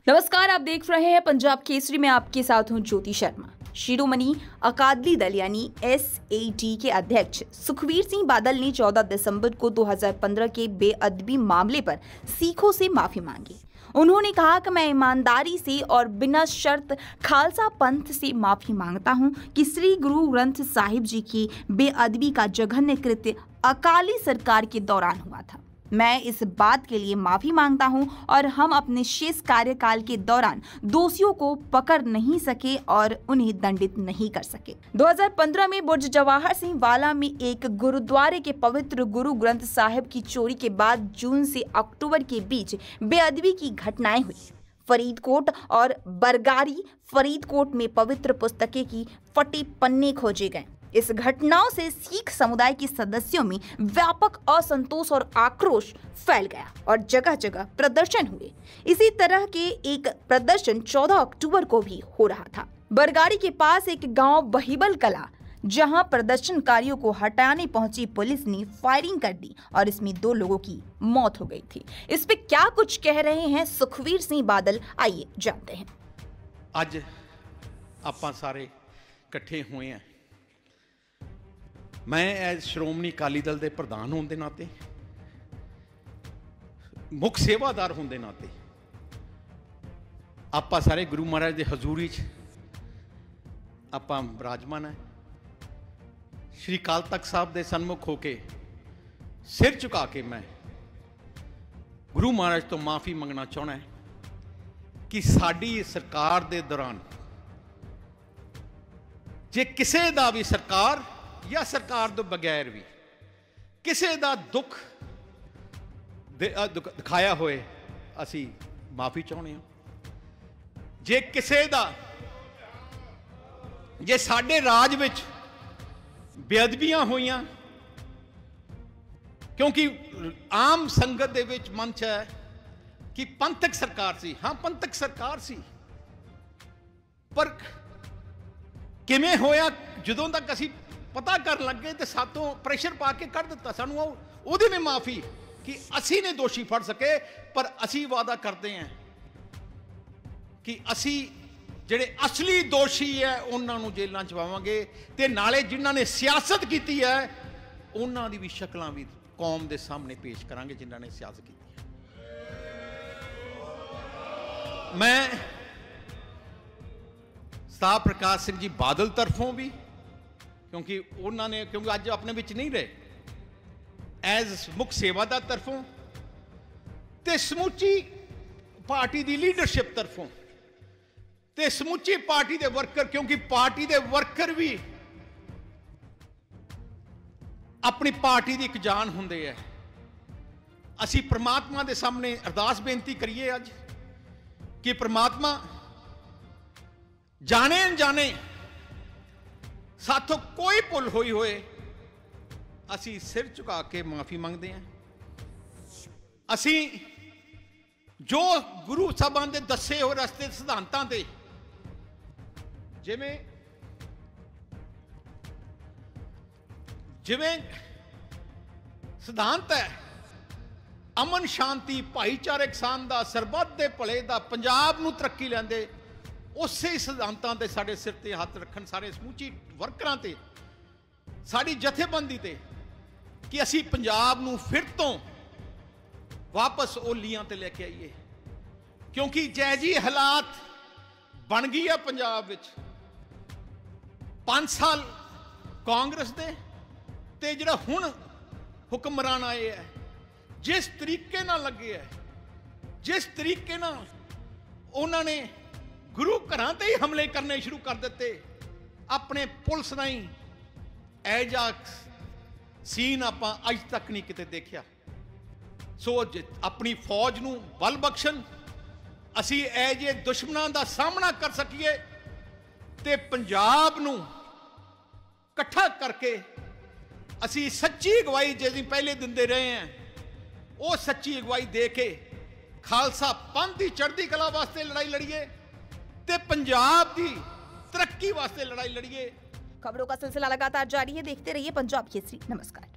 नमस्कार, आप देख रहे हैं पंजाब केसरी में। आपके साथ हूं ज्योति शर्मा। शिरोमणि अकाली दल यानी SAD के अध्यक्ष सुखबीर सिंह बादल ने 14 दिसंबर को 2015 के बेअदबी मामले पर सिखों से माफी मांगी। उन्होंने कहा कि मैं ईमानदारी से और बिना शर्त खालसा पंथ से माफी मांगता हूं कि श्री गुरु ग्रंथ साहिब जी की बेअदबी का जघन्य कृत्य अकाली सरकार के दौरान हुआ था। मैं इस बात के लिए माफी मांगता हूं और हम अपने शेष कार्यकाल के दौरान दोषियों को पकड़ नहीं सके और उन्हें दंडित नहीं कर सके। 2015 में बुर्ज जवाहर सिंह वाला में एक गुरुद्वारे के पवित्र गुरु ग्रंथ साहिब की चोरी के बाद जून से अक्टूबर के बीच बेअदबी की घटनाएं हुई। फरीदकोट और बरगारी फरीदकोट में पवित्र पुस्तकें की फटे पन्ने खोजे गए। इस घटनाओं से सिख समुदाय के सदस्यों में व्यापक असंतोष और आक्रोश फैल गया और जगह जगह प्रदर्शन हुए। इसी तरह के एक प्रदर्शन 14 अक्टूबर को भी हो रहा था। बरगारी के पास एक गांव बहिबल कला, जहां प्रदर्शनकारियों को हटाने पहुंची पुलिस ने फायरिंग कर दी और इसमें 2 लोगों की मौत हो गई थी। इस पे क्या कुछ कह रहे हैं सुखबीर सिंह बादल, आइए जानते हैं। आज आपां सारे इकट्ठे हुए हैं। मैं एज श्रोमणी अकाली दल के प्रधान होने के नाते, मुख सेवादार होने के नाते, आपां सारे गुरु महाराज के हजूरी च आपां विराजमान है। श्री अकाल तख्त साहब के सन्मुख होके सिर झुका के मैं गुरु महाराज तो माफ़ी मंगना चाहना है कि साडी सरकार के दौरान जे किसी का भी सरकार या सरकार तो बगैर भी किसी का दुख दिखाया होए असी माफ़ी चाहते हैं। जे किसी का जे साडे राज विच बेअदबियां होइयां, क्योंकि आम संगत दे विच मंच है कि पंथक सरकार सी। हाँ, पंथक सरकार सी, पर किवें होया जदों तक असी पता कर लगे तो सातों प्रेशर पा के कर दिता सानू ओहदी भी माफ़ी कि असी ने दोषी फड़ सके। पर असी वादा करते हैं कि असी ਜਿਹੜੇ असली दोषी है उन्होंने जेलों च पावांगे ते नाले जिन्हों ने सियासत की है उन्हों की भी शक्लां भी कौम के सामने पेश करांगे जिन्हों ने सियासत की है। मैं सरदार प्रकाश सिंह जी बादल तरफों भी, क्योंकि उन्होंने अज अपने विच नहीं रहे, एज मुख सेवादार तरफों ते समूची पार्टी की लीडरशिप तरफों ते समूची पार्टी के वर्कर, क्योंकि पार्टी के वर्कर भी अपनी पार्टी की एक जान होंदे है। असी परमात्मा के सामने अरदास बेनती करिए अज कि परमात्मा जाने अनजाने साथों कोई भुल हुई होए असी सिर झुका के माफी मांगते हैं। असी जो गुरु साहबान के दसे हुए रस्ते सिद्धांतां ते जिवें सिद्धांत है अमन शांति भाईचारक सान का, सरबत के भले का, पंजाब नूं तरक्की लैंदे, उसे सिद्धांतां ते साडे सिर ते हथ रखन सारे समूची वर्करां ते, साडी जथेबंदी ते, कि असी पंजाब नूं फिर तो वापस ओलियां ते लेके आईए। क्योंकि जै जी हालात बन गई है पंजाब विच 5 साल कांग्रेस दे ते जिहड़ा हुण हुक्मरान आए है, जिस तरीके नाल लगे है, जिस तरीके नाल उन्होंने गुरु घरां ते ही हमले करने शुरू कर दिते, अपने पुलिस राही ऐजा सीन आपां अज तक नहीं किते देखिया। सो अपनी फौज नूं बल बख्शण, असी ऐजे दुश्मनां दा सामना कर सकीए ते पंजाब नूं इकट्ठा करके असी सच्ची अगवाई जिहड़ी पहले दिंदे रहे हैं, वो सच्ची अगवाई दे के खालसा पंथ की चढ़ती कला वास्ते लड़ाई लड़िए ते पंजाब की तरक्की वास्ते लड़ाई लड़िए। खबरों का सिलसिला लगातार जारी है, देखते रहिए पंजाब केसरी। नमस्कार।